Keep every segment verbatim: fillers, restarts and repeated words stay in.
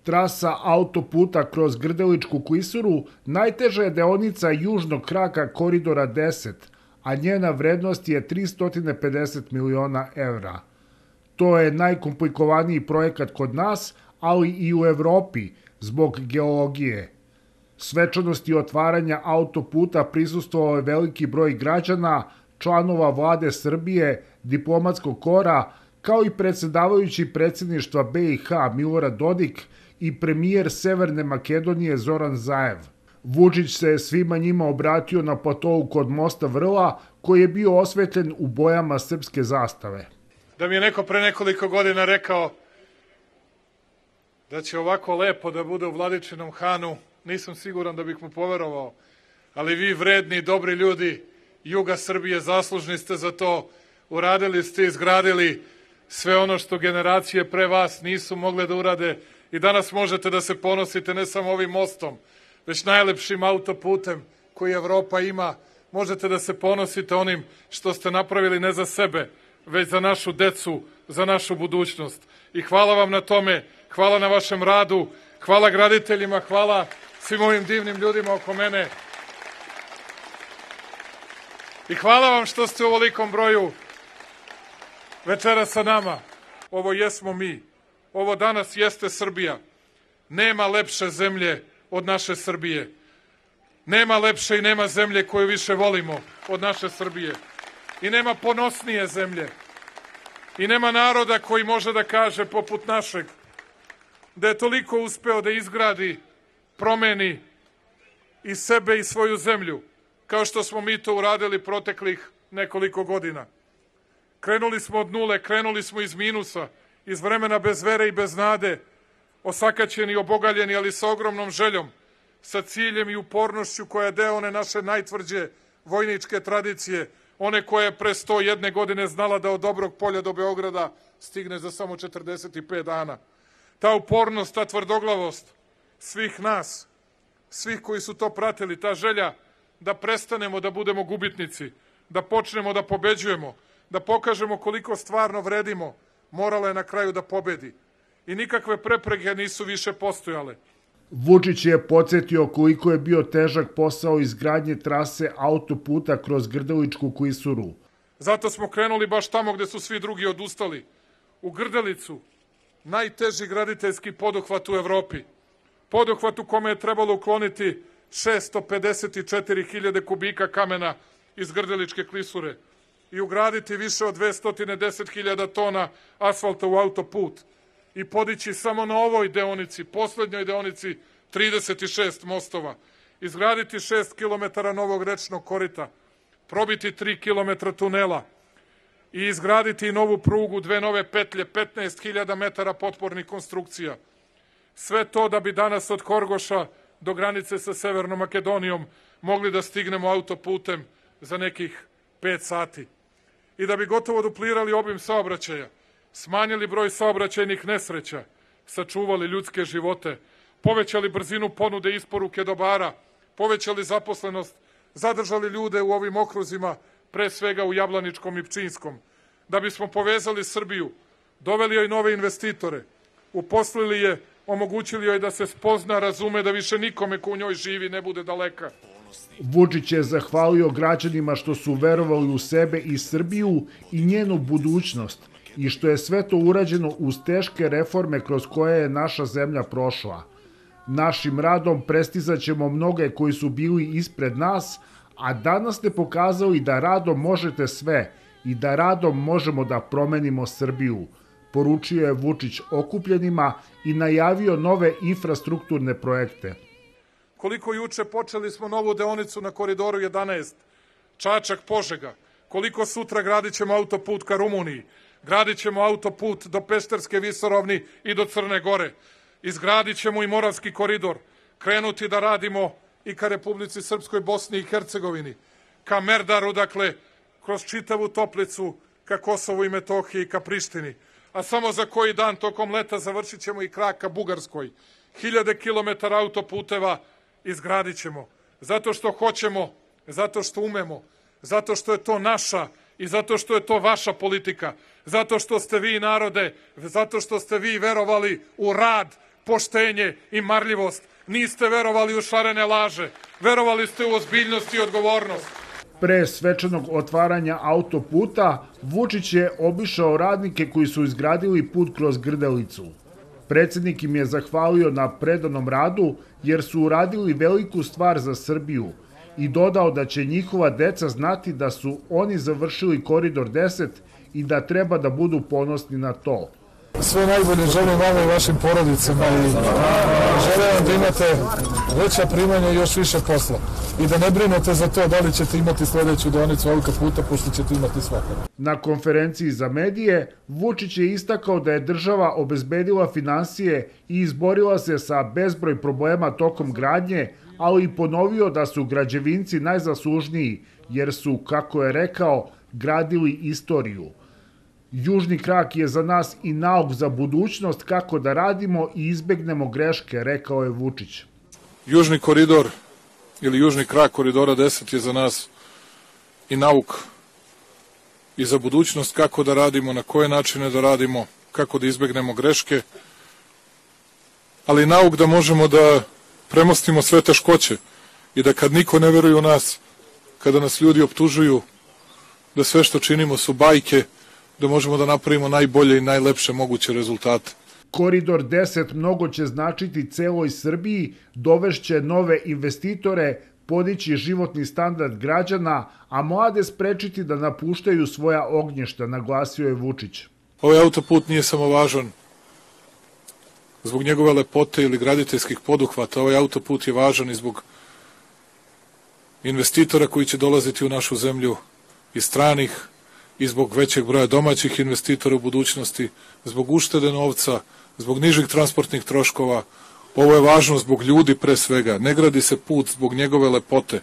Trasa autoputa kroz Grdeličku klisuru najteža je deonica južnog kraka Koridora deset, a njena vrednost je tristo pedeset miliona evra. To je najkomplikovaniji projekat kod nas, ali i u Evropi, zbog geologije. Svečanosti otvaranja autoputa prisustvovao je veliki broj građana, članova vlade Srbije, diplomatskog kora, kao i predsedavajući predsjedništva B i H Milorad Dodik i premijer Severne Makedonije Zoran Zaev. Vučić se svima njima obratio na platovu kod mosta Vrla, koji je bio osvetljen u bojama srpske zastave. Da mi je neko pre nekoliko godina rekao da će ovako lepo da bude u Vladičinom Hanu, nisam siguran da bih mu poverovao, ali vi vredni i dobri ljudi juga Srbije, zaslužni ste za to, uradili ste, izgradili sve ono što generacije pre vas nisu mogle da urade i danas možete da se ponosite ne samo ovim mostom, već najlepšim autoputem koji Evropa ima. Možete da se ponosite onim što ste napravili ne za sebe, već za našu decu, za našu budućnost. I hvala vam na tome, hvala na vašem radu, hvala graditeljima, hvala svim ovim divnim ljudima oko mene. I hvala vam što ste u ovolikom broju večera sa nama. Ovo jesmo mi. Ovo danas jeste Srbija. Nema lepše zemlje od naše Srbije. Nema lepše i nema zemlje koju više volimo od naše Srbije. I nema ponosnije zemlje. I nema naroda koji može da kaže poput našeg da je toliko uspeo da izgradi, promeni i sebe i svoju zemlju, kao što smo mi to uradili proteklih nekoliko godina. Krenuli smo od nule, krenuli smo iz minusa, iz vremena bez vere i bez nade, osakaćeni, obogaljeni, ali sa ogromnom željom, sa ciljem i upornošću koja je deo one naše najtvrđe vojničke tradicije, one koja je pre sto jedne godine znala da od Dobrog Polja do Beograda stigne za samo četrdeset pet dana. Ta upornost, ta tvrdoglavost svih nas, svih koji su to pratili, ta želja da prestanemo da budemo gubitnici, da počnemo da pobeđujemo, da pokažemo koliko stvarno vredimo, morala je na kraju da pobedi. I nikakve prepreke nisu više postojale. Vučić je podsjetio koliko je bio težak posao izgradnje trase autoputa kroz Grdeličku klisuru. Zato smo krenuli baš tamo gde su svi drugi odustali. U Grdelicu, najteži graditeljski poduhvat u Evropi. Poduhvat u kome je trebalo ukloniti šesto pedeset četiri hiljade kubika kamena iz Grdeličke klisure i ugraditi više od dvesta deset hiljada tona asfalta u autoput i podići samo na ovoj deonici, poslednjoj deonici, trideset šest mostova, izgraditi šest kilometara novog rečnog korita, probiti tri kilometra tunela i izgraditi novu prugu, dve nove petlje, petnaest hiljada metara potpornih konstrukcija. Sve to da bi danas od Horgoša do granice sa Severnom Makedonijom mogli da stignemo autoputem za nekih pet sati. I da bi gotovo duplirali obim saobraćaja, smanjili broj saobraćajnih nesreća, sačuvali ljudske živote, povećali brzinu ponude i isporuke dobara, povećali zaposlenost, zadržali ljude u ovim okruzima, pre svega u Jablaničkom i Pčinjskom, da bismo povezali Srbiju, doveli joj nove investitore, uposlili je, omogućili joj da se spozna, razume, da više nikome ko u njoj živi ne bude daleka. Vučić je zahvalio građanima što su verovali u sebe i Srbiju i njenu budućnost i što je sve to urađeno uz teške reforme kroz koje je naša zemlja prošla. Našim radom prestizaćemo mnoge koji su bili ispred nas, a danas ste pokazali da radom možete sve i da radom možemo da promenimo Srbiju, poručio je Vučić okupljenima i najavio nove infrastrukturne projekte. Koliko juče počeli smo novu deonicu na Koridoru jedanaest, Čačak-Požega, koliko sutra gradit ćemo autoput ka Rumuniji, gradit ćemo autoput do Pešterske visoravni i do Crne Gore, izgradit ćemo i Moravski koridor, krenuti da radimo i ka Republici Srpskoj, Bosni i Hercegovini, ka Merdaru, dakle, kroz čitavu Toplicu, ka Kosovu i Metohiji, ka Prištini. A samo za koji dan tokom leta završit ćemo i krak ka Bugarskoj. Hiljade kilometara autoputeva izgradit ćemo. Zato što hoćemo, zato što umemo, zato što je to naša i zato što je to vaša politika, zato što ste vi narode, zato što ste vi verovali u rad, poštenje i marljivost. Niste verovali u šarene laže, verovali ste u ozbiljnost i odgovornost. Pre svečanog otvaranja autoputa, Vučić je obišao radnike koji su izgradili put kroz Grdelicu. Predsednik im je zahvalio na predanom radu jer su uradili veliku stvar za Srbiju i dodao da će njihova deca znati da su oni završili Koridor deset i da treba da budu ponosni na to. Sve najbolje želim vama i vašim porodicama i želim vam da imate veća primanja i još više posla. I da ne brinete za to da li ćete imati sledeću deonicu autoputa, pošto ćete imati svakako. Na konferenciji za medije, Vučić je istakao da je država obezbedila finansije i izborila se sa bezbroj problema tokom gradnje, ali i ponovio da su građevinci najzaslužniji, jer su, kako je rekao, gradili istoriju. Južni krak je za nas i nauk za budućnost kako da radimo i izbegnemo greške, rekao je Vučić. Južni koridor ili južni krak Koridora deset je za nas i nauk i za budućnost kako da radimo, na koje načine da radimo, kako da izbegnemo greške, ali i nauk da možemo da premostimo sve teškoće i da kad niko ne veruje u nas, kada nas ljudi optužuju da sve što činimo su bajke, da možemo da napravimo najbolje i najlepše moguće rezultate. Koridor deset mnogo će značiti celoj Srbiji, dovešće nove investitore, podići životni standard građana, a mlade sprečiti da napuštaju svoja ognješta, naglasio je Vučić. Ovaj autoput nije samo važan zbog njegove lepote ili graditeljskih poduhvata, ovaj autoput je važan i zbog investitora koji će dolaziti u našu zemlju i stranih, i zbog većeg broja domaćih investitora u budućnosti, zbog uštede novca, zbog nižih transportnih troškova. Ovo je važno zbog ljudi pre svega. Ne gradi se put zbog njegove lepote,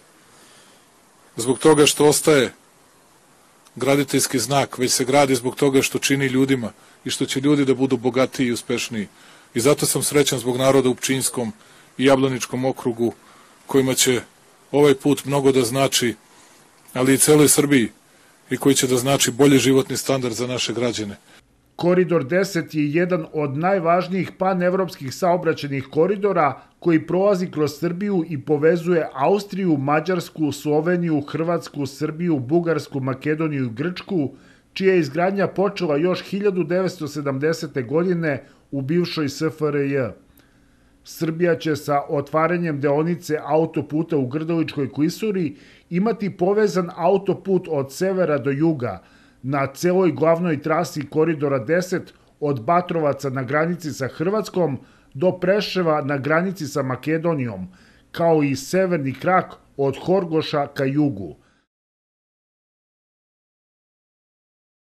zbog toga što ostaje graditeljski znak, već se gradi zbog toga što čini ljudima i što će ljudi da budu bogatiji i uspešniji. I zato sam srećan zbog naroda u Pčinjskom i Jablaničkom okrugu, kojima će ovaj put mnogo da znači, ali i celoj Srbiji, i koji će da znači bolji životni standard za naše građane. Koridor deset je jedan od najvažnijih panevropskih saobraćajnih koridora koji prolazi kroz Srbiju i povezuje Austriju, Mađarsku, Sloveniju, Hrvatsku, Srbiju, Bugarsku, Makedoniju i Grčku, čija je izgradnja počela još hiljadu devetsto sedamdesete. godine u bivšoj S F R J. Srbija će sa otvaranjem deonice autoputa u Grdeličkoj klisuri imati povezan autoput od severa do juga na celoj glavnoj trasi Koridora deset od Batrovaca na granici sa Hrvatskom do Preševa na granici sa Makedonijom, kao i severni krak od Horgoša ka jugu.